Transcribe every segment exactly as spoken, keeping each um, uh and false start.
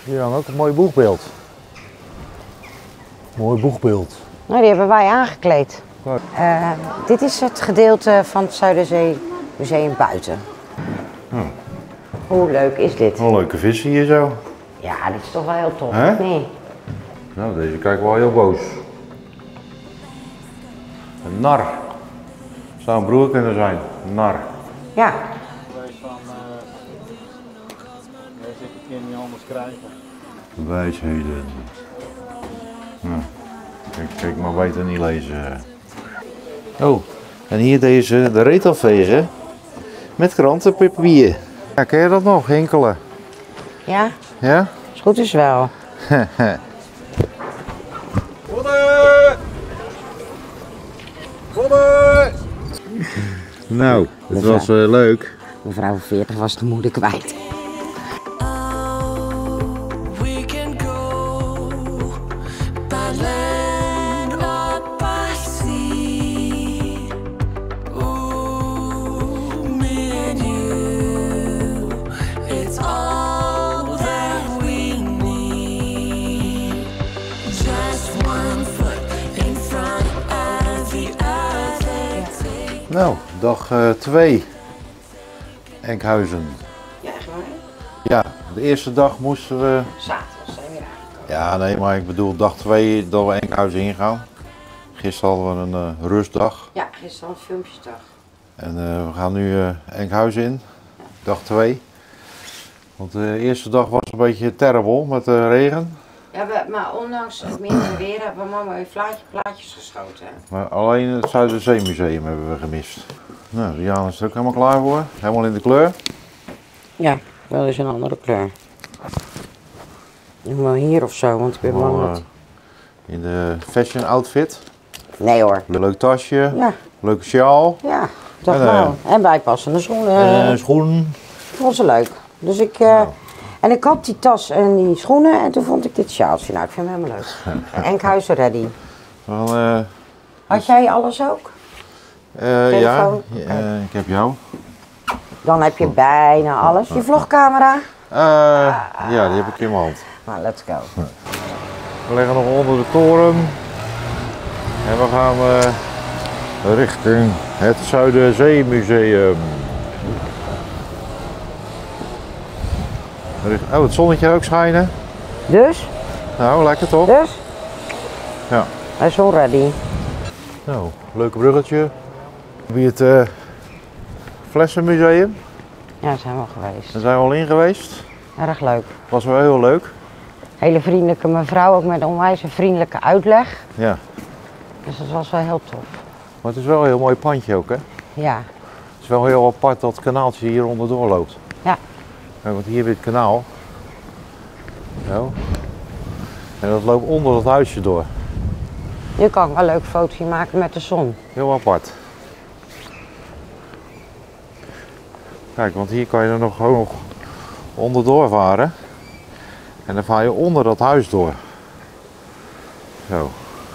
Hier hangt ook een mooi boegbeeld. Mooi boegbeeld. Nou, die hebben wij aangekleed. Uh, dit is het gedeelte van het Zuiderzeemuseum buiten. Oh. Hoe leuk is dit? Een leuke vissen hier zo. Ja, dit is toch wel heel tof, Hè? nee? Nou, deze kijkt wel heel boos. Een nar. Zou een broer kunnen zijn. Een nar. Ja. Wij van, uh, wij zitten een keer niet anders krijgen. Wijsheden. Nou, kijk, kijk maar beter niet lezen. Oh, en hier deze de reet afvegen. Met krantenpapier. Ja, ken je dat nog, hinkelen? Ja? Ja? Is goed is wel. Nou, het was uh, leuk. Mevrouw van veertig was de moeder kwijt. Nou, dag twee. Uh, Enkhuizen. Ja, echt waar? Ja, de eerste dag moesten we... Zaterdag zijn we weer aangekomen. Ja, nee, maar ik bedoel dag twee dat we Enkhuizen ingaan. Gisteren hadden we een uh, rustdag. Ja, gisteren een filmpjesdag. En uh, we gaan nu uh, Enkhuizen in, ja. Dag twee. Want de eerste dag was een beetje terrible met de regen. Ja, we, maar ondanks het mindere weer hebben we mama weer plaatje, plaatjes geschoten. Maar alleen het Zuiderzeemuseum hebben we gemist. Nou, Diana is er ook helemaal klaar voor. Helemaal in de kleur. Ja, wel eens een andere kleur. Doe maar hier of zo, want ik ben bang dat... In de fashion outfit. Nee hoor. Leuk tasje. Ja. Leuke sjaal. Ja, dat en, wel. Uh, en bijpassende schoenen. En uh, schoenen. Dat vond ze leuk. Dus ik... Uh, nou. En ik had die tas en die schoenen en toen vond ik dit sjaaltje. Nou, ik vind hem helemaal leuk. Enkhuizen ready. Wel, uh, had jij alles ook? Uh, ja, uh, ik heb jou. Dan heb je bijna alles. Je vlogcamera? Uh, ah. Ja, die heb ik in mijn hand. Nou, let's go. We liggen nog onder de toren. En we gaan uh, richting het Zuiderzeemuseum. Oh, het zonnetje ook schijnen. Dus? Nou, lekker toch? Dus? Ja. Hij is al ready. Nou, leuk bruggetje. Bij het uh, Flessenmuseum. Ja, daar zijn we al geweest. Daar zijn we al in geweest. Erg leuk. Was wel heel leuk. Hele vriendelijke mevrouw, ook met onwijs een vriendelijke uitleg. Ja. Dus dat was wel heel tof. Maar het is wel een heel mooi pandje ook, hè? Ja. Het is wel heel apart dat het kanaaltje hier onderdoor loopt. Ja. Kijk, want hier weer het kanaal. Zo. En dat loopt onder dat huisje door. Je kan wel een leuk fotootje maken met de zon. Heel apart. Kijk, want hier kan je er nog gewoon nog onderdoor varen. En dan vaar je onder dat huis door. Zo.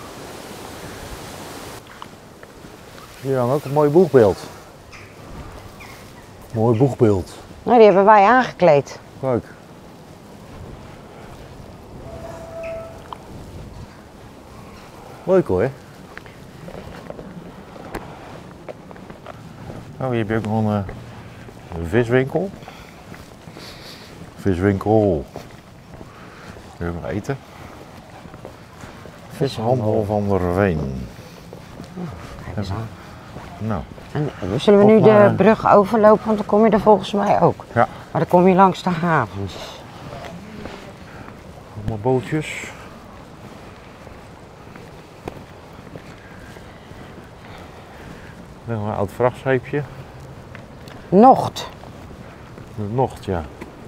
Hier hangt ook een mooi boegbeeld. Mooi boegbeeld. Nou, die hebben wij aangekleed. Leuk. Leuk hoor. Oh, hier heb je ook nog een, een viswinkel. Viswinkel. Kun je nog eten? Vishandel van der Veen. Kijk eens aan. Nou. En zullen we nu de brug overlopen, want dan kom je er volgens mij ook. Ja. Maar dan kom je langs de havens. Allemaal bootjes. Nog een oud vrachtscheepje. Nocht. De Nocht, ja.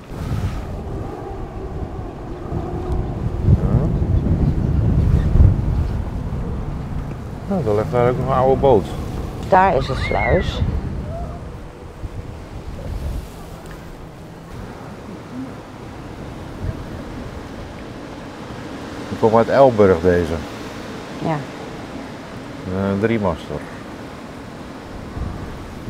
Nou, daar ligt daar ook nog een oude boot. Daar is de sluis. Die komt uit Elburg deze. Ja. Uh, driemaster.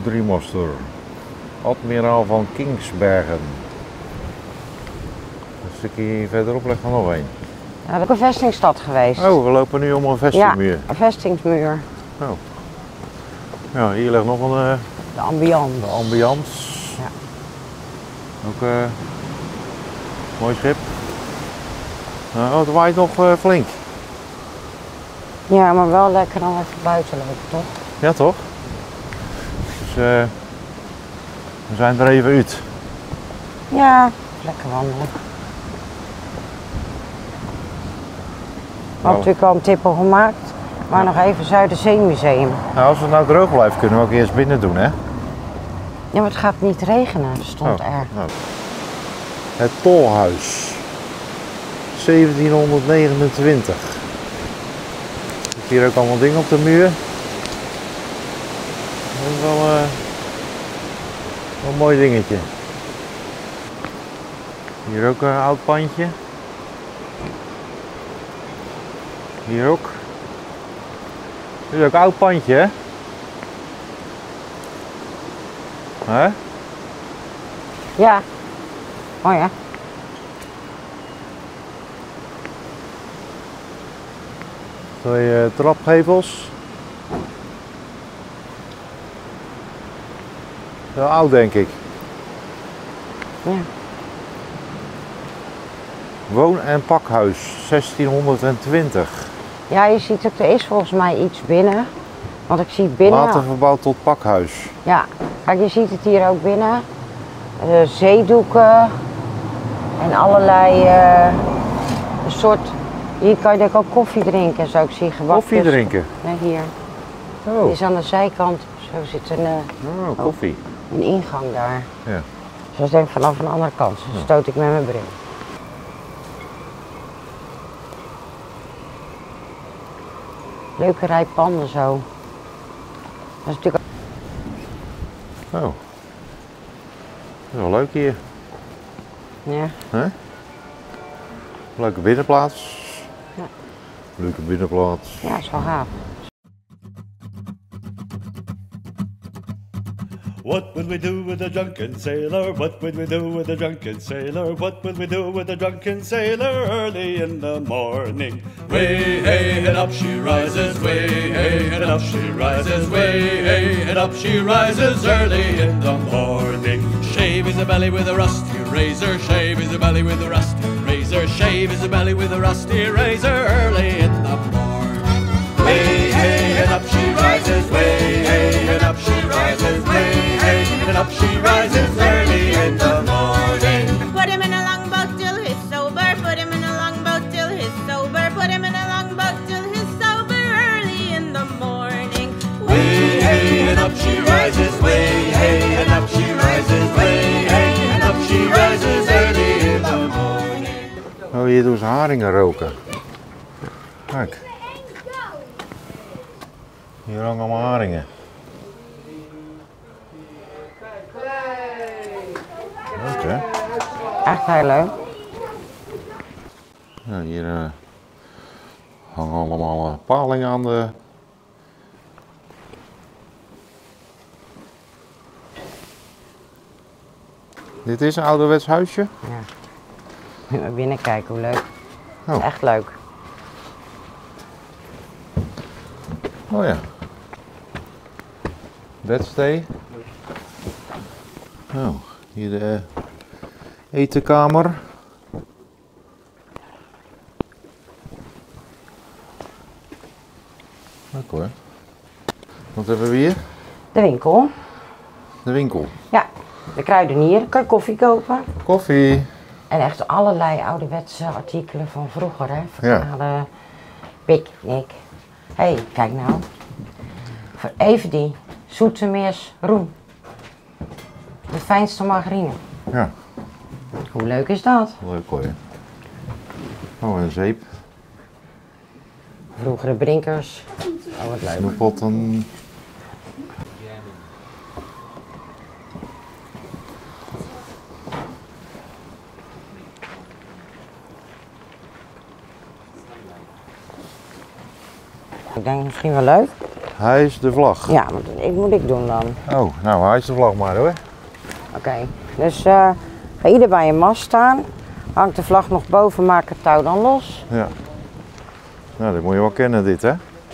Driemaster. Admiraal van Kingsbergen. Een stukje verderop ligt er nog één. Ja, dat is ook een vestingstad geweest. Oh, we lopen nu om een vestingmuur. Ja, een vestingsmuur. Oh. Ja, hier ligt nog een... Uh, de ambiance. De ambiance. Ja. Ook uh, mooi schip. Nou, oh, het waait nog uh, flink. Ja, maar wel lekker dan even buiten lopen, toch? Ja, toch? Dus uh, we zijn er even uit. Ja, lekker wandelen. We hadden natuurlijk al een tippel gemaakt, maar ja. Nog even Zuiderzeemuseum. Nou, als het nou droog blijft, kunnen we ook eerst binnen doen, hè? Ja, maar het gaat niet regenen, er stond oh, er. Nou. Het Tolhuis. zeventienhonderdnegenentwintig. Er zit hier ook allemaal dingen op de muur. Dat is wel, uh, wel een mooi dingetje. Hier ook een oud pandje. Hier ook. Dit is ook een oud pandje, hè? Hè? Ja. Oh ja. Twee uh, trapgevels. Wel oud, denk ik. Ja. Woon- en pakhuis, zestienhonderdtwintig. Ja, je ziet ook, er is volgens mij iets binnen. Want ik zie binnen... Later verbouwd tot pakhuis. Ja, kijk, je ziet het hier ook binnen. Uh, zeedoeken. En allerlei... Uh, een soort... Hier kan je denk ik ook koffie drinken, zo ik zie gebak. Koffie drinken? Nee, hier. Oh. Die is aan de zijkant. Zo zit een... Uh, oh, koffie. Een ingang daar. Ja. Dus dat is denk ik vanaf een andere kant. Dus ja. stoot ik met mijn bril. Leuke rij panden zo. Dat is natuurlijk... Oh. Dat is wel leuk hier. Ja. Hè? Leuke binnenplaats. Ja. Leuke binnenplaats. Ja, is wel gaaf. What would we do with a drunken sailor? What would we do with a drunken sailor? What would we do with a drunken sailor early in the morning? Way, hey, and up she rises, way, hey, and up she rises, way, hey, and up she rises early in the morning. Shave his belly with a rusty razor, shave his belly with a rusty razor, shave his belly with a rusty razor early in the morning. Way, hey, and up she rises, way, hey, and up she rises, way, hey, and up she rises early in the morning. Put him in a longboat till he's sober, put him in a longboat till he's sober, put him in a longboat till he's sober early in the morning. Way, hey, and up she rises, way, hey, and up she rises, way, hey, and up she rises early in the morning. Oh, hier doen ze haringen roken. Kijk. Hier hangen allemaal haringen. Leuk, hè? Echt heel leuk. Ja, hier uh, hangen allemaal uh, palingen aan de... Dit is een ouderwets huisje? Ja. Moet maar binnen kijken, hoe leuk. Oh. Echt leuk. Oh ja. Bedstee. Oh, hier de uh, etenkamer. Leuk hoor. Wat hebben we hier? De winkel. De winkel. Ja, de kruidenier. Kan je koffie kopen. Koffie. En echt allerlei ouderwetse artikelen van vroeger, hè. Verhalen, ja. picknick. Hé, hey, kijk nou. Voor even die Zoetermeers roem. De fijnste margarine. Ja. Hoe leuk is dat? Leuk hoor. Oh, een zeep. Vroegere brinkers. Oh, wat leuk. Snoeppotten. Ik denk misschien wel leuk. Hij is de vlag. Ja, wat moet ik doen dan? Oh, nou hij is de vlag maar hoor. Oké, okay. Dus uh, ga ieder bij een mast staan. Hangt de vlag nog boven, maak het touw dan los. Ja. Nou, dat moet je wel kennen dit, hè?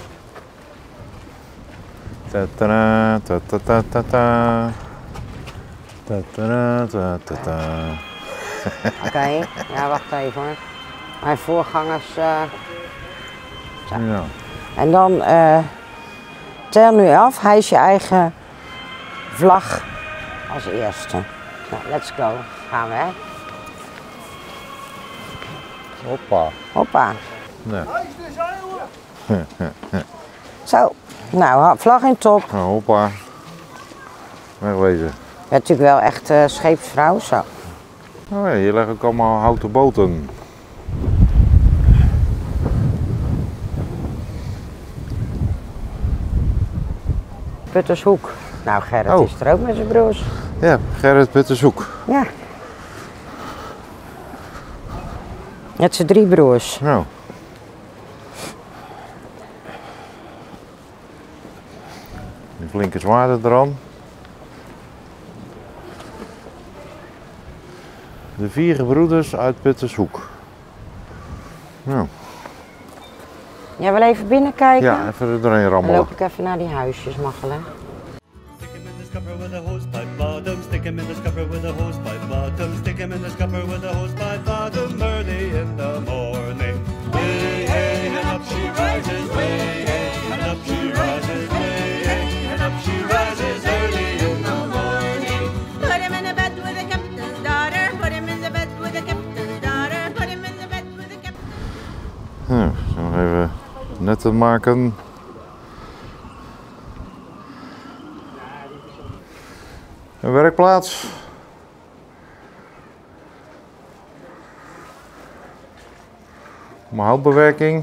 Ta-ta-da, ta-ta-ta-ta-ta. Ta-ta-da, ta-ta-ta. Oké, okay. Ja, wacht even hoor. Mijn voorgangers. Uh... Ja. En dan uh, tel nu af, hijs je eigen vlag als eerste. Nou, let's go. Gaan we, hè? Hoppa. Hoppa. Nee. Zo. Nou, vlag in top. Nou, hoppa. Wegwezen. Je bent natuurlijk wel echt uh, scheepsvrouw, zo. Oh ja, hier liggen ook allemaal houten boten. Puttershoek. Nou, Gerrit Oh. is er ook met zijn broers. Ja, Gerrit Puttershoek. Ja. Met zijn drie broers. Nou. Die flinke zwaarden eraan. De vier gebroeders uit Puttershoek. Nou. Jij wil even binnenkijken? Ja, even er doorheen Dan rammelen. loop ik even naar die huisjes, Machelen. Stick him in the scupper with a hosepipe bottom. Stick him in the scupper with a hosepipe bottom. Stick him in the scupper with a hosepipe bottom. Early in the morning. Way hey and up she rises. Way hey and up she rises. Way hey and up she rises. Early in the morning. Put him in the bed with the captain's daughter. Put him in the bed with the captain's daughter. Put him in the bed with the captain's Nou, zo nog even netten maken. Een werkplaats. Mijn houtbewerking.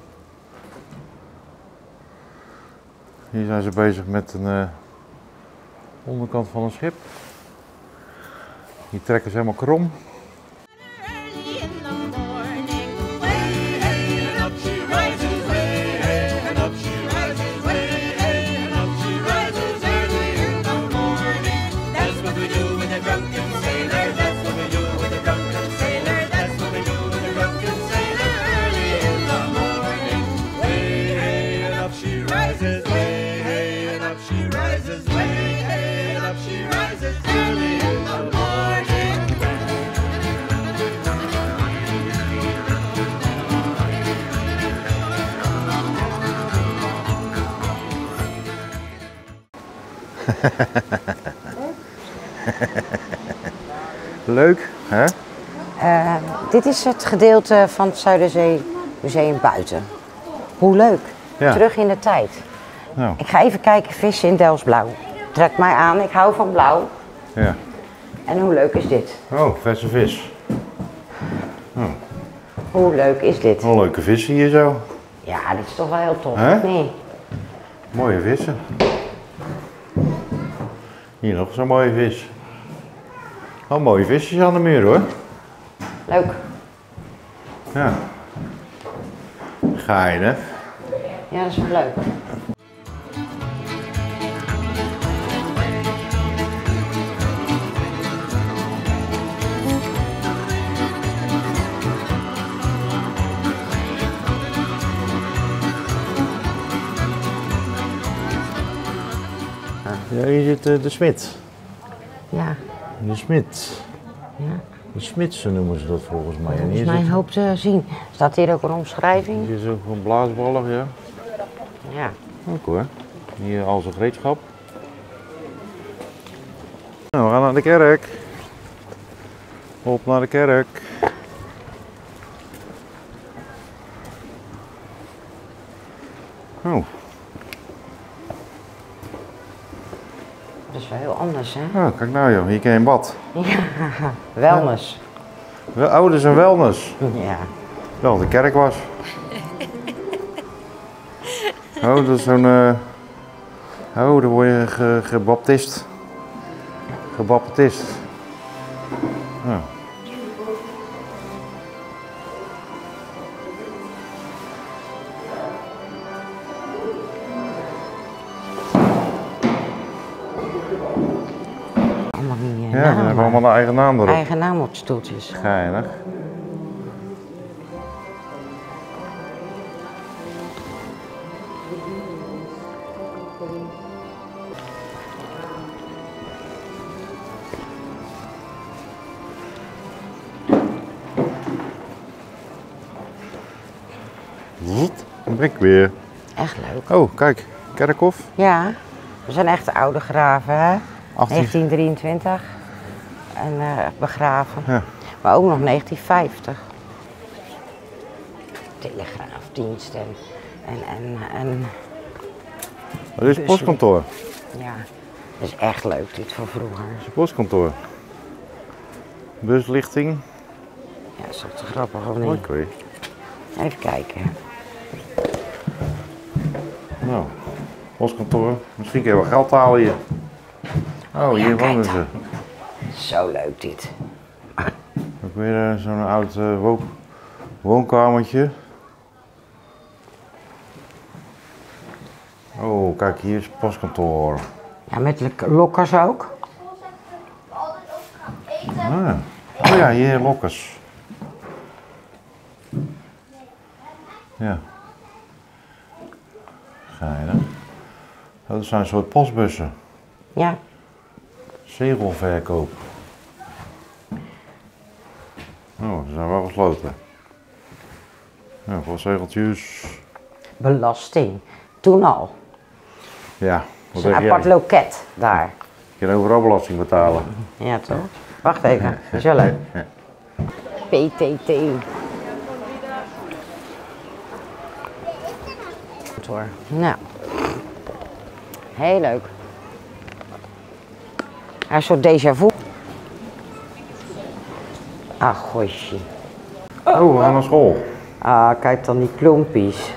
Hier zijn ze bezig met een uh, onderkant van een schip. Die trekken ze helemaal krom. early in the morning. Way hey and up she rises. Way hey and up she rises. Way hey and up she rises. Early in the morning. That's what we do with a drunken sailor. That's what we do with a drunken sailor. That's what we do with a drunken sailor. Early in the morning. Way hey and up she rises. Way hey and up she rises. Way hey and up she rises. Early in the morning. Leuk, hè? Uh, dit is het gedeelte van het Zuiderzee Museum buiten. Hoe leuk. Ja. Terug in de tijd. Nou, Ik ga even kijken, vissen in Delfsblauw. Trek mij aan, ik hou van blauw. ja. En hoe leuk is dit? Oh, verse vis. Hoe leuk is dit? Een leuke vissen hier zo. Ja, dit is toch wel heel tof, Hè? of niet? Mooie vissen. Hier nog zo'n mooie vis. Oh, mooie visjes aan de muur hoor. Leuk. Ja. Geinig. Ja, dat is wel leuk. Ja, hier zit uh, de smid. Ja, De smid. ja. De smidsen noemen ze dat volgens mij. En Dat is hier mijn zit, hoop te zien. Staat hier ook een omschrijving? hier is ook een blaasballig, ja. Ja. Ook hoor. Hier al zijn gereedschap. Nou, we gaan naar de kerk. Op naar de kerk. Oh, Dat is wel heel anders, hè? oh, kijk nou joh, hier kan je in bad. Ja, wellness. Wel, oh, dat is een wellness. Ja. Wel, de kerk was. Oh, dat is zo'n. Uh... Oh, dan word je ge gebaptist. Gebaptist. Ja. Allemaal niet, uh, Ja, ze hebben allemaal een eigen naam erop. Eigen naam op stoeltjes. Geinig. Dan ben ik weer. Echt leuk. Oh, kijk, kerkhof. Ja, we zijn echt oude graven, hè? achttien negentien drieëntwintig. En eh, begraven. Ja. Maar ook nog negentien vijftig. Telegraafdienst en, en, en, en Oh, dit is het postkantoor. ja, dat is echt leuk dit van vroeger. Dit is het postkantoor. Buslichting. Ja, dat is toch te grappig of niet? Oké. Even kijken. Nou, postkantoor. Misschien kun je wel geld halen hier. Oh, hier kijk wonen dan. ze. Zo leuk dit. Ook weer uh, zo'n oud uh, wo woonkamertje. Oh, kijk, hier is het postkantoor. Ja, met le- lokkers ook. Ah. Oh ja, hier lokkers. Ja. Geinig. Oh, dat zijn een soort postbussen. Ja, Zegelverkoop. Oh, ze zijn wel gesloten. Ja, postzegeltjes. belasting. Toen al. Ja, wat Een zeg apart jij? loket daar. Je kan overal belasting betalen. Ja, toch? Wacht even, dat is wel leuk. P T T. Hoor. Nou, heel leuk. Een soort déjà vu. Ach, gosje. Oh, we gaan naar school. Ah, kijk dan die klompies.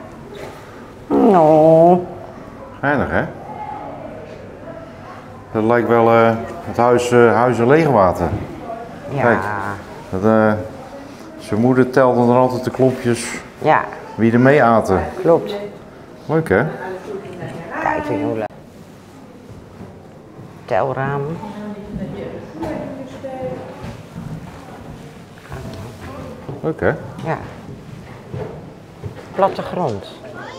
No. Geinig, hè? Dat lijkt wel eh, het huis, uh, huizen leegwater. Ja, Kijk. Dat, uh, zijn moeder telde dan altijd de klompjes ja, wie er mee aten. klopt. Leuk, hè? Kijk weer hoe leuk. Telraam. Leuk, hè? Ja. Plattegrond.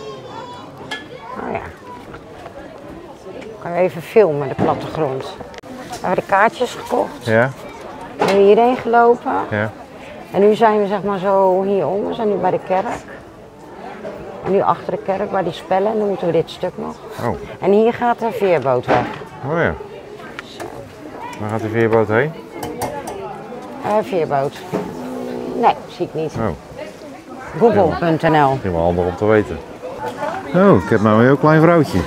Oh ja. Kan je even filmen, de plattegrond. We hebben de kaartjes gekocht. Ja, We hebben hierheen gelopen. ja. En nu zijn we zeg maar zo hierom. We zijn nu bij de kerk. En nu achter de kerk, bij die spellen. En dan moeten we dit stuk nog. Oh, En hier gaat de veerboot weg. oh ja. Waar gaat die veerboot heen? Eh, veerboot. Nee, zie ik niet. Oh, Google punt n l. misschien wel handig om te weten. Oh, ik heb nou een heel klein vrouwtje.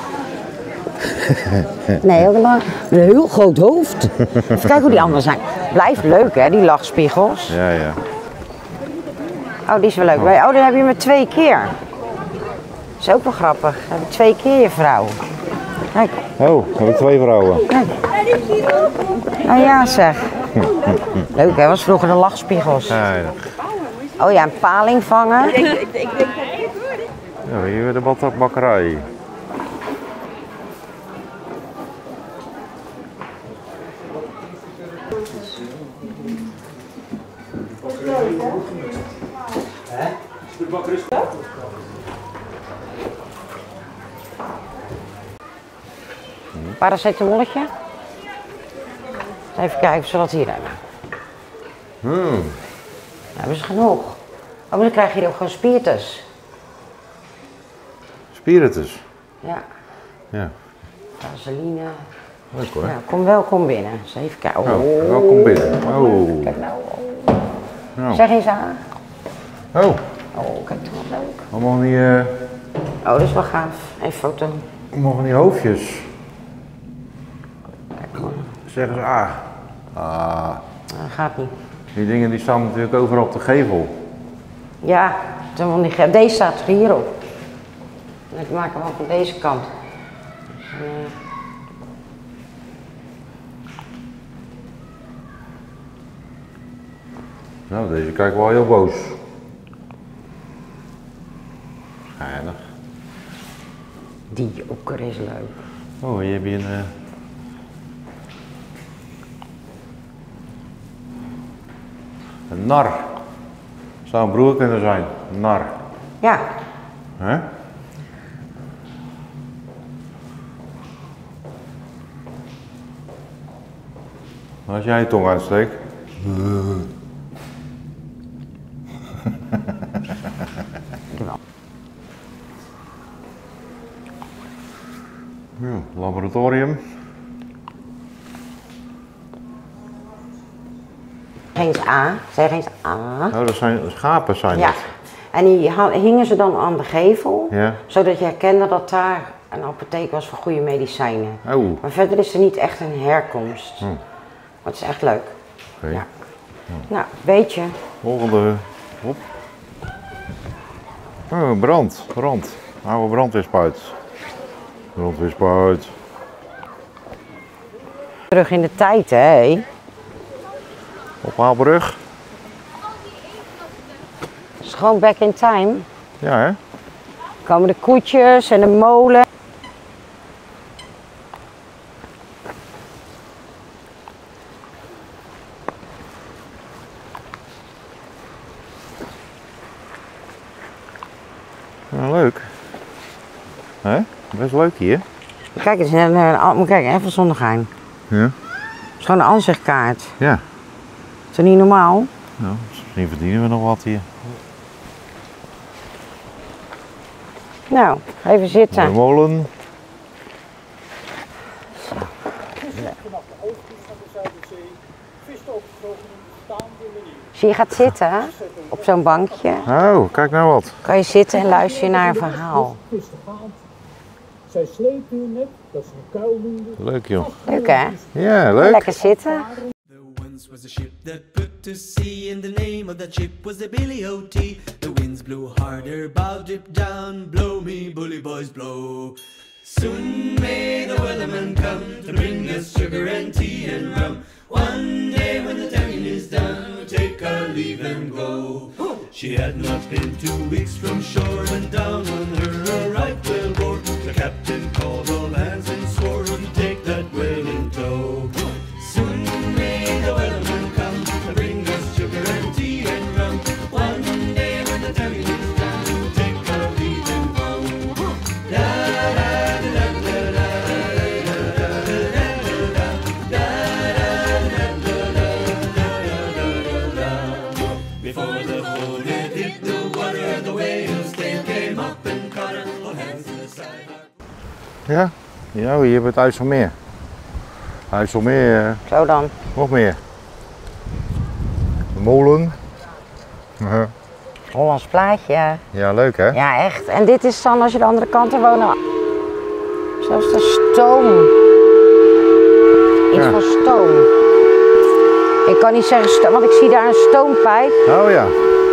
Nee, heel lang. Met een heel groot hoofd. Even kijken hoe die anderen zijn. Blijft leuk hè, die lachspiegels. Ja, ja. Oh, die is wel leuk. Oh, dat heb je met twee keer. Dat is ook wel grappig. Dan heb je twee keer je vrouw. Kijk, Oh, dan heb ik twee vrouwen. kijk. Oh ja zeg. Leuk hè, was vroeger de lachspiegels. Geinig. Oh ja, een paling vangen. Ja, hier weer de bak- bakkerij. Paracetamolletje. Even kijken of ze dat hier hebben. Hmm. Dan hebben ze genoeg. Oh, maar dan krijg je hier ook gewoon spiritus. Spiritus. Ja, Ja, vaseline. leuk hoor. Ja, kom welkom binnen. Dus even kijken. Oh. Oh, welkom binnen. Oh. Kijk nou. Nou. Zeg eens aan. Oh, Oh, kijk toch wat leuk. allemaal van die, eh, Oh, dat is wel gaaf. Even foto. allemaal van die hoofdjes. Kijk hoor. Zeggen ze, ah. Ah. Dat gaat niet. Die dingen die staan natuurlijk overal op de gevel. Ja, dan van die ge- deze staat er hierop. En ik maak hem ook van deze kant. En, eh, Nou, deze kijkt wel heel boos. Geinig. die joker is leuk. Oh, hier heb je een... eh, Een nar. Zou een broer kunnen zijn. Een nar. Ja. Hè? Als jij je tong uitsteekt. Ja, laboratorium. Eens A, zeg eens A. Oh, dat zijn schapen zijn Ja. dat. En die ha- hingen ze dan aan de gevel, Ja. zodat je herkende dat daar een apotheek was voor goede medicijnen. Oh, Maar verder is er niet echt een herkomst. Hm. Maar het is echt leuk. oké. Ja. Nou, weet je. Volgende. Hop. Oh, brand. Brand. Oude brandweerspuit. Brandweerspuit. Terug in de tijd, hè? Ophaalbrug. Het is gewoon back in time. Ja, hè? Komen de koetjes en de molen. Ja, leuk. Hè? Best leuk hier. Kijk eens, een, een, kijk, even zonder geheim. Ja. Het is gewoon een aanzichtkaart. Ja. Is dat niet normaal? Nou, misschien verdienen we nog wat hier. Nou, even De zitten. molen. Als je gaat zitten op zo'n bankje, Oh, kijk nou wat. kan je zitten en luisteren naar een verhaal. Zij sleepte u net, dat ze een kuil noemde. Leuk joh. Leuk hè? Ja, leuk. Lekker zitten. There once was a ship that put to sea, and the name of that ship was the Billy O T. The winds blew harder, bow dip down, blow me bully boys blow. Soon may the wellerman come to bring us sugar and tea and rum. One day when the tonguing is done, we'll take our leave and go. She had not been two weeks from shore, and down on her a right whale bore. The captain called all hands and swore wouldn't take that whale in tow. Soon may the wellerman come to bring us sugar and tea and rum. One day when the tonguing is done, we'll take our leave and go. Da da da da da da da da da da. Before the boat had hit the water, the whale's tail came up and caught her. All hands to the side. Ja? Ja, hier hebben we het IJsselmeer. IJsselmeer, Zo dan. nog meer. De molen. Ja. Hollands plaatje. Ja, leuk hè? Ja, echt. En dit is dan als je de andere kant er woont. Zelfs de stoom. Iets Ja. van stoom. Ik kan niet zeggen stoom, want ik zie daar een stoompijp. Oh ja.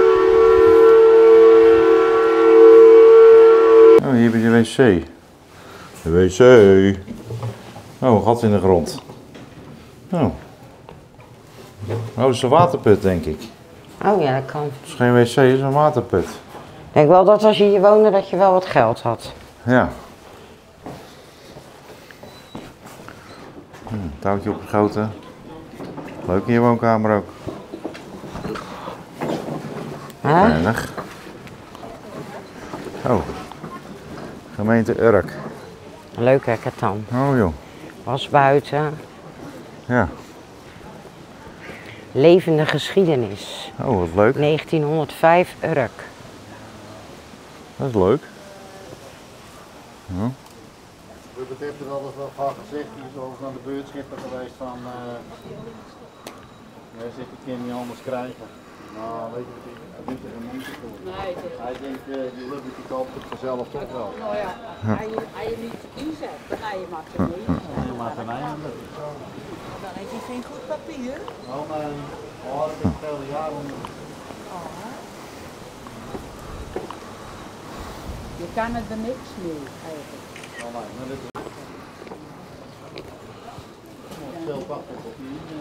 Oh, hier heb je de wc. De wc. Oh, een gat in de grond. Oh. Oh, dat is een waterput denk ik. Oh ja, dat kan. Het is geen wc, het is een waterput. Ik denk wel dat als je hier woonde dat je wel wat geld had. Ja. Hm, touwtje opgeschoten. Leuk in je woonkamer ook. Hè? Weinig. Oh. Gemeente Urk. Leuk hè, Catan. Oh joh. Was buiten. Ja. Levende geschiedenis. Oh, wat leuk. negentienhonderdvijf Urk. Dat is leuk. Ja. Dat betreft er alles wel vaak gezegd, die is over aan de beurtschipper geweest van, uh, jij zegt ik kan niet anders krijgen. Nou, weet je wat ik, hij doet er geen moeite voor. Nee, Hij denkt, uh, die lubbetje koopt het vanzelf toch wel. nou ja, als je, als je niet inzet, dan ga je maar niet. Je maakt een einde. Dan heb je geen goed papier. Nou, mijn oh, ik heb vele jaren. Je kan het er niks mee eigenlijk. Oh, nee, maar dit is... Veel papier op hier.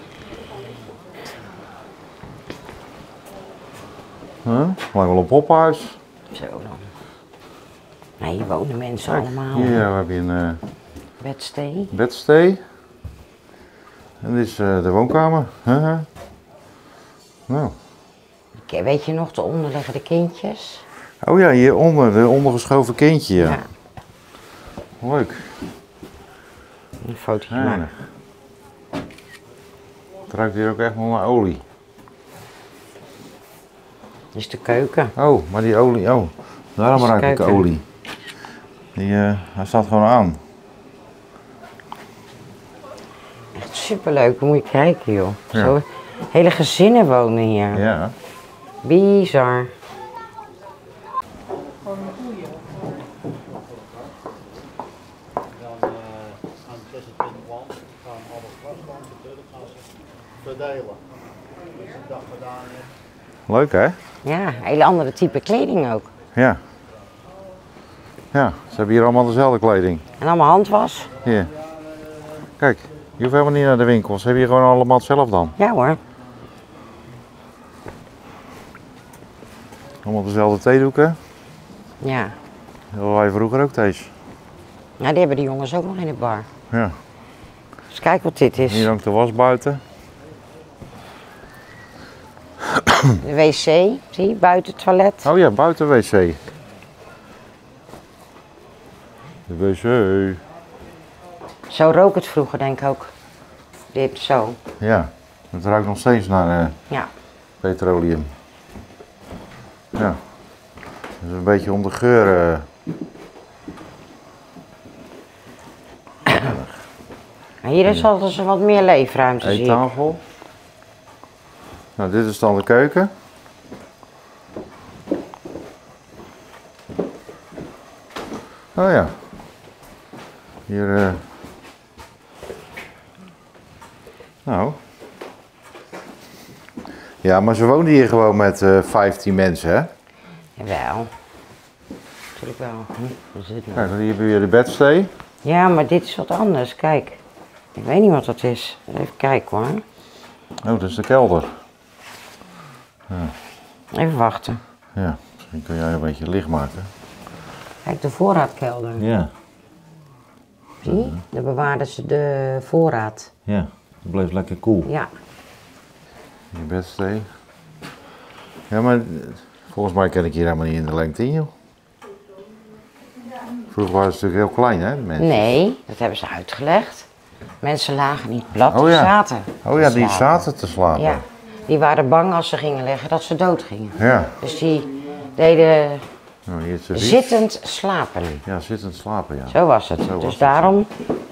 Huh? Lijkt wel een pophuis. Zo dan. Nee, hier wonen mensen Kijk, allemaal. hier heb je een uh, Bedstee. bedstee. En dit is uh, de woonkamer. Huh? Nou, Ke- Weet je nog, de onderliggende kindjes? Oh ja, hieronder, de ondergeschoven kindje. Ja. Ja. Leuk. Een fotootje Ja. maken. Het ruikt hier ook echt nog naar olie. Dit is de keuken. Oh, maar die olie, oh. Daarom Dat is de ruik ik keuken. olie. Die, eh, hij staat gewoon aan. Echt superleuk, moet je kijken joh. Ja. Zo, hele gezinnen wonen hier. Ja. Bizar. Dan eh, aan zesentwintig man gaan alle glasbanken natuurlijk gaan ze verdelen. Dus de dag gedaan is. Leuk hè? Ja, hele andere type kleding ook. Ja. Ja, ze hebben hier allemaal dezelfde kleding. En allemaal handwas. Hier. Kijk, je hoeft helemaal niet naar de winkel. Ze hebben hier gewoon allemaal hetzelfde dan. Ja hoor. Allemaal dezelfde theedoeken. Ja. Dat hadden wij vroeger ook thees. Nou, die hebben de jongens ook nog in de bar. Ja. Dus kijk wat dit is. Hier hangt de was buiten. De wc, zie je, buiten het toilet. Oh ja, buiten wc. De wc. Zo rook het vroeger denk ik ook. Dit, zo. Ja, het ruikt nog steeds naar eh, Ja. petroleum. Ja. Dus een beetje om de geur. eh, En hier is altijd ze wat meer leefruimte, zie je. eettafel. Nou, dit is dan de keuken. Oh ja. Hier. eh Nou. Ja, maar ze woonden hier gewoon met eh vijftien mensen, hè? Jawel. Natuurlijk wel. Hm, wat is dit nou? Kijk, hier hebben we weer de bedstee. Ja, maar dit is wat anders, kijk. Ik weet niet wat dat is. Even kijken hoor. Oh, dat is de kelder. Even wachten. Ja, misschien kun jij een beetje licht maken. Kijk, de voorraadkelder. Ja. Zie je? Daar bewaarden ze de voorraad. Ja, het bleef lekker koel. Ja. Je bedstee. Ja, maar eh, volgens mij ken ik hier helemaal niet in de lengte in, joh. Vroeger waren ze natuurlijk heel klein, hè, de mensen? Nee, dat hebben ze uitgelegd. Mensen lagen niet plat, Oh die ja. zaten. Oh ja, te die slapen. zaten te slapen. Ja, die waren bang als ze gingen liggen dat ze dood gingen. Ja. Dus die deden Nou, hier is de wief. zittend slapen. Ja, zittend slapen, ja. Zo was het. Zo was dus het. daarom,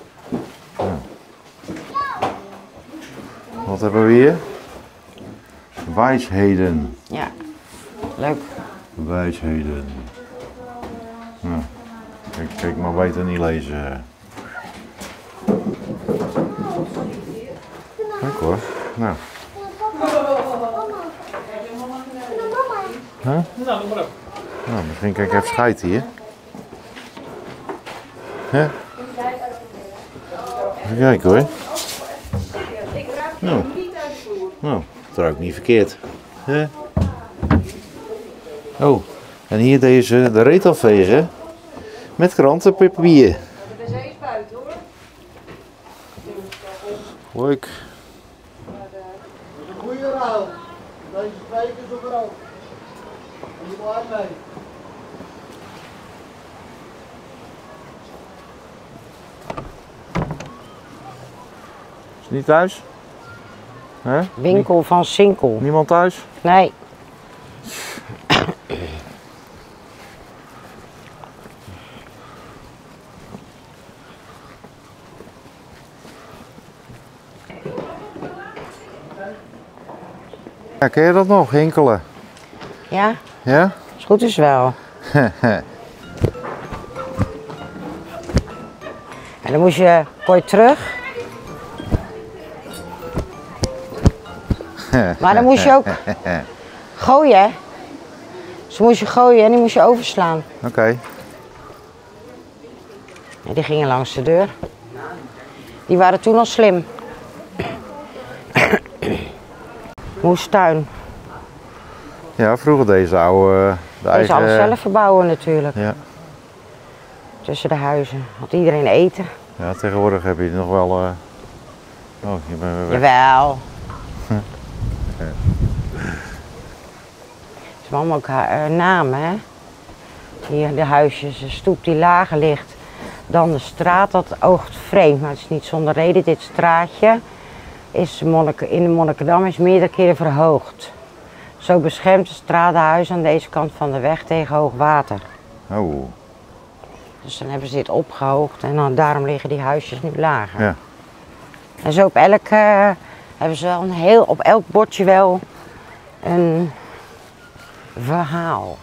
Wat hebben we hier? Wijsheden. ja, leuk. Wijsheden. Nou, kijk, kijk maar beter niet lezen. Kijk hoor. Nou. Huh? Nou, misschien kan ik even scheiden hier. Hè? Even kijken hoor. Nou. Nou, het ruikt niet verkeerd. Hè? Oh, en hier deze de reet afvegen met krantenpapier. Leuk. Dat is een goede ruil. Deze twee is overal. En je blijft mee. Is niet thuis? Hè? Winkel van Sinkel. Niemand thuis? Nee. Ja, ken je dat nog? Hinkelen. Ja, Ja? is goed is wel. En dan moest je, kon je terug. Maar dan moest je ook gooien, hè. Dus moest je gooien en die moest je overslaan. Oké. En die gingen langs de deur. Die waren toen al slim. Moestuin. Ja, vroeger deze oude... eh, De Deze eigen... alles zelf verbouwen natuurlijk. Ja. Tussen de huizen. Had iedereen eten. Ja, tegenwoordig heb je nog wel... eh, Oh, je bent weer weg. Jawel. hebben allemaal ook uh, namen, hè. Hier de huisjes, de stoep die lager ligt dan de straat, dat oogt vreemd, maar het is niet zonder reden. Dit straatje is Monnik, in de Monnikendam is meerdere keren verhoogd. Zo beschermt het straathuis aan deze kant van de weg tegen hoog water. Oh. Dus dan hebben ze dit opgehoogd en dan, daarom liggen die huisjes nu lager. Ja. En zo op elk, uh, hebben ze wel een heel, op elk bordje wel een verhaal.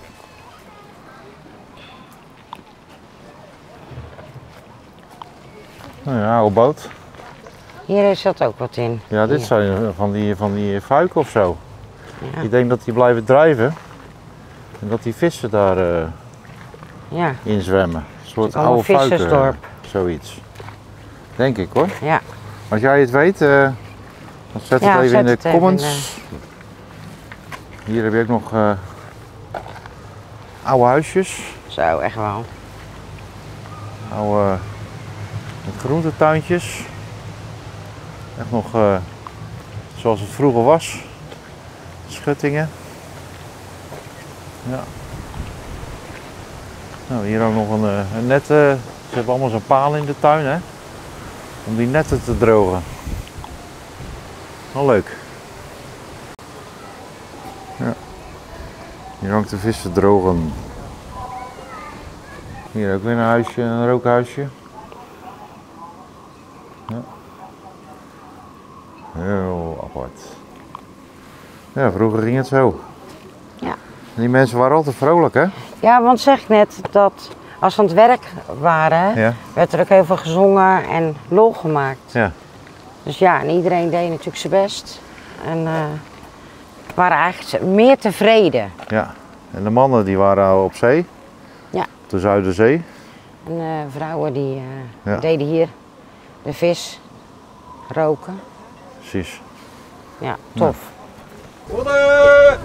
Nou ja, oude boot. Hier zat ook wat in. Ja, dit Hier. zijn van die, van die fuiken of zo. Ja. Ik denk dat die blijven drijven. En dat die vissen daar uh, Ja. in zwemmen. Een soort Het is allemaal oude fuiken. vissersdorp. Zoiets. Denk ik hoor. Ja. Als jij het weet, uh, dan zet Ja, het even zet in de het even comments. Hier heb je ook nog uh, oude huisjes. Zo, echt wel. Oude uh, groentetuintjes. Echt nog uh, zoals het vroeger was. Schuttingen. Ja. Nou, hier ook nog een, uh, een net. Uh, ze hebben allemaal zo'n paal in de tuin, hè? Om die netten te drogen. Wel leuk. Ja. Hier hangt de vissen drogen. Hier ook weer een huisje, een rookhuisje. Ja. Heel apart. Ja, vroeger ging het zo. Ja. En die mensen waren altijd vrolijk, hè? Ja, want zeg ik net dat als we aan het werk waren, Ja. werd er ook heel veel gezongen en lol gemaakt. Ja. Dus ja, en iedereen deed natuurlijk zijn best. En uh, waren eigenlijk meer tevreden. Ja. En de mannen die waren op zee. Ja. Op de Zuiderzee. En uh, vrouwen die uh, Ja. deden hier de vis roken. Precies. Ja, tof. Goede!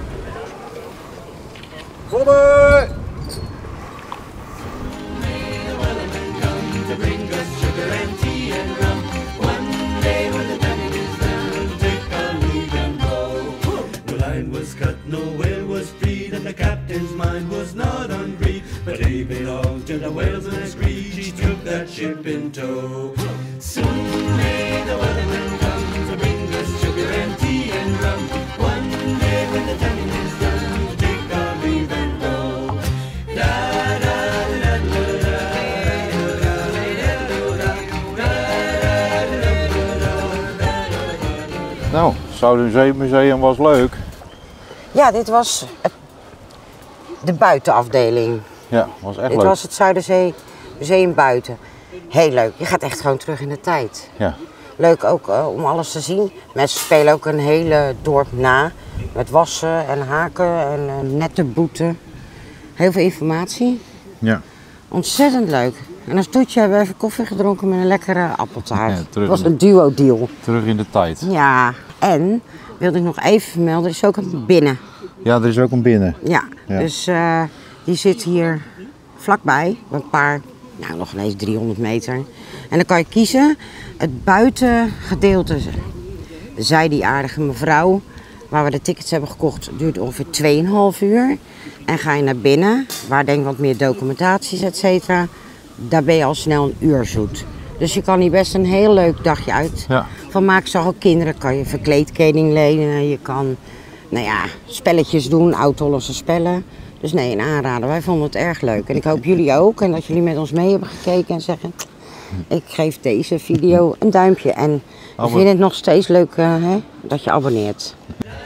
Goede! To bring us sugar and tea and rum. One day when the time is done, take our leave and go. The line was cut, no whale was freed, and the captain's mind was not on greed. But he belonged to the whales and his greed, he took that ship in tow. Soon may the weatherman come to bring us sugar and tea and rum. One day when the time is done, take our leave and go. Da da da da da. Nou, het Zuiderzeemuseum was leuk. Ja, dit was het, de buitenafdeling. Ja, was echt Dit leuk. was het Zuiderzee Museum buiten. Heel leuk. Je gaat echt gewoon terug in de tijd. Ja. Leuk ook uh, om alles te zien. Mensen spelen ook een hele dorp na. Met wassen en haken en uh, nette boeten. Heel veel informatie. Ja. Ontzettend leuk. En als toetje hebben we even koffie gedronken met een lekkere appeltaart. Ja, terug Het was in een duo deal. Terug in de tijd. Ja, en wilde ik nog even vermelden, er is ook een binnen. Ja, er is ook een binnen. Ja, Ja. dus uh, die zit hier vlakbij, een paar, nou nog ineens driehonderd meter. En dan kan je kiezen, het buitengedeelte, zei die aardige mevrouw, waar we de tickets hebben gekocht, duurt ongeveer twee komma vijf uur. En ga je naar binnen, waar denk ik wat meer documentaties, et cetera, daar ben je al snel een uur zoet. Dus je kan hier best een heel leuk dagje uit. Ja. Van maak zag ook kinderen, kan je verkleedkleding lenen, je kan nou ja, spelletjes doen, oud-Hollandse spellen. Dus nee, een aanrader. Wij vonden het erg leuk. En ik hoop jullie ook. En dat jullie met ons mee hebben gekeken en zeggen, ik geef deze video een duimpje. En we Abon- vinden het nog steeds leuk uh, hè, dat je abonneert.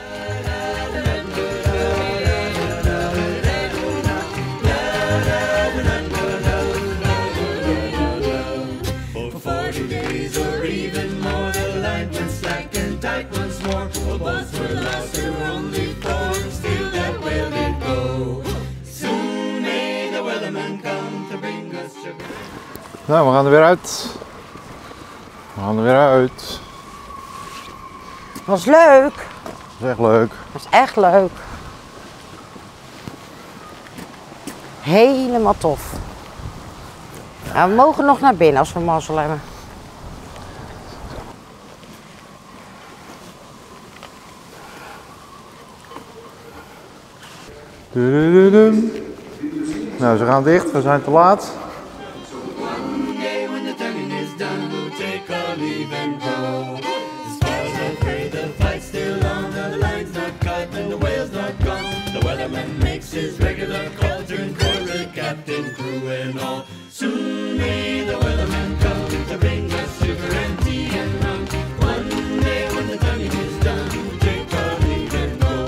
For forty days or even more, the line went slack and tight once more. All boats were lost, there were only four, still that whale did go. Soon may the weatherman come to bring us sugar. Nou, we gaan er weer uit. We gaan er weer uit. Was leuk. Dat is echt leuk. Was echt leuk. Helemaal tof. Nou, we mogen nog naar binnen als we mazzel hebben. Dudududum. Nou, ze gaan dicht, we zijn te laat. One day when the turning is done, we'll take our leave and go. As far as I've heard, the fight's still on, and the line's not cut, and the whale's not gone. The weatherman makes his regular call, turn quarter, captain, crew, and all. Soon may the weatherman come to bring us sugar and tea and rum. One day when the turning is done, we'll take our leave and go.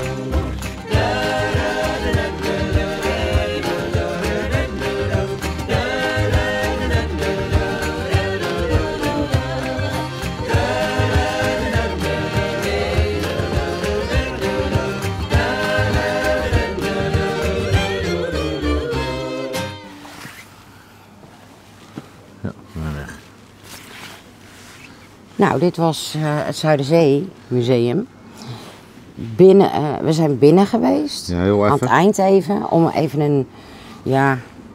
Ja, we zijn weg. Nou, dit was eh, het Zuiderzee Museum. Binnen, eh, we zijn binnen geweest. Ja, heel Aan het even. eind even, om even een, ja...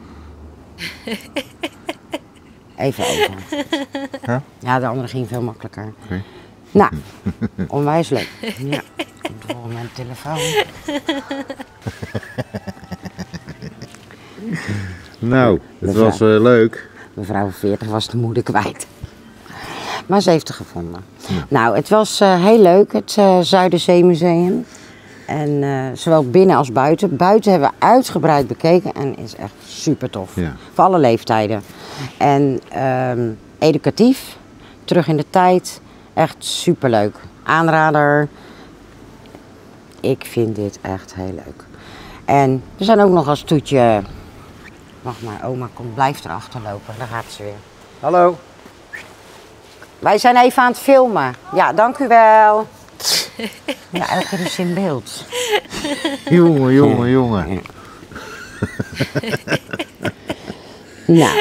Even over. Ja? Ja, de andere ging veel makkelijker. Oké. Nou, onwijs leuk. Ja, komt voor mijn telefoon. Nou, het Mevrouw. was uh, leuk. Mevrouw van veertig was de moeder kwijt. Maar ze heeft het gevonden. Nou, het was uh, heel leuk, het uh, Zuiderzeemuseum. En uh, zowel binnen als buiten. Buiten hebben we uitgebreid bekeken en is echt super tof. Ja. Voor alle leeftijden. En um, educatief, terug in de tijd, echt super leuk. Aanrader. Ik vind dit echt heel leuk. En we zijn ook nog als toetje. Wacht maar, oma komt, blijf erachter lopen. Daar gaat ze weer. Hallo. Wij zijn even aan het filmen. Ja, dank u wel. Ja, elke keer is in beeld. Jongen, jongen, jongen. Nou,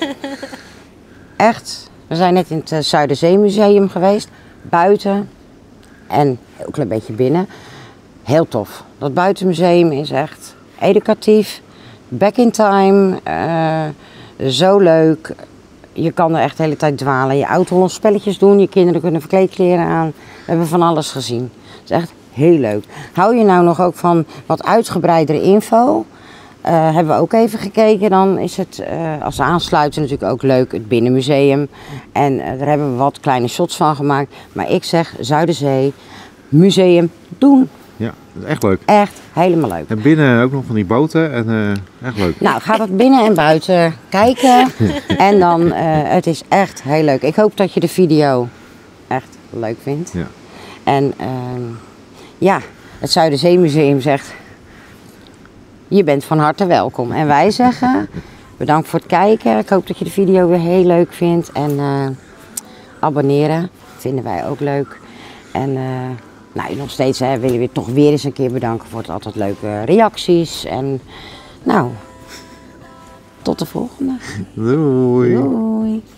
echt. We zijn net in het uh, Zuiderzeemuseum geweest. Buiten en een heel klein beetje binnen. Heel tof. Dat buitenmuseum is echt educatief. Back in time. Uh, zo leuk. Je kan er echt de hele tijd dwalen. Je oud-Hollands spelletjes doen. Je kinderen kunnen verkleedkleren aan. We hebben van alles gezien. Het is echt heel leuk. Hou je nou nog ook van wat uitgebreidere info? Uh, hebben we ook even gekeken. Dan is het uh, als aansluiten natuurlijk ook leuk. Het Binnenmuseum. En uh, daar hebben we wat kleine shots van gemaakt. Maar ik zeg Zuiderzee Museum doen. Ja, dat is echt leuk. Echt helemaal leuk. En binnen ook nog van die boten en uh, echt leuk. Nou, ga dat binnen en buiten kijken. En dan, uh, het is echt heel leuk. Ik hoop dat je de video echt leuk vindt. Ja. En uh, ja, het Zuiderzeemuseum zegt, je bent van harte welkom. En wij zeggen, bedankt voor het kijken. Ik hoop dat je de video weer heel leuk vindt. En uh, abonneren, vinden wij ook leuk. En uh, nou, nog steeds hè, willen we toch weer eens een keer bedanken voor het altijd leuke reacties. En nou, tot de volgende. Doei. Doei.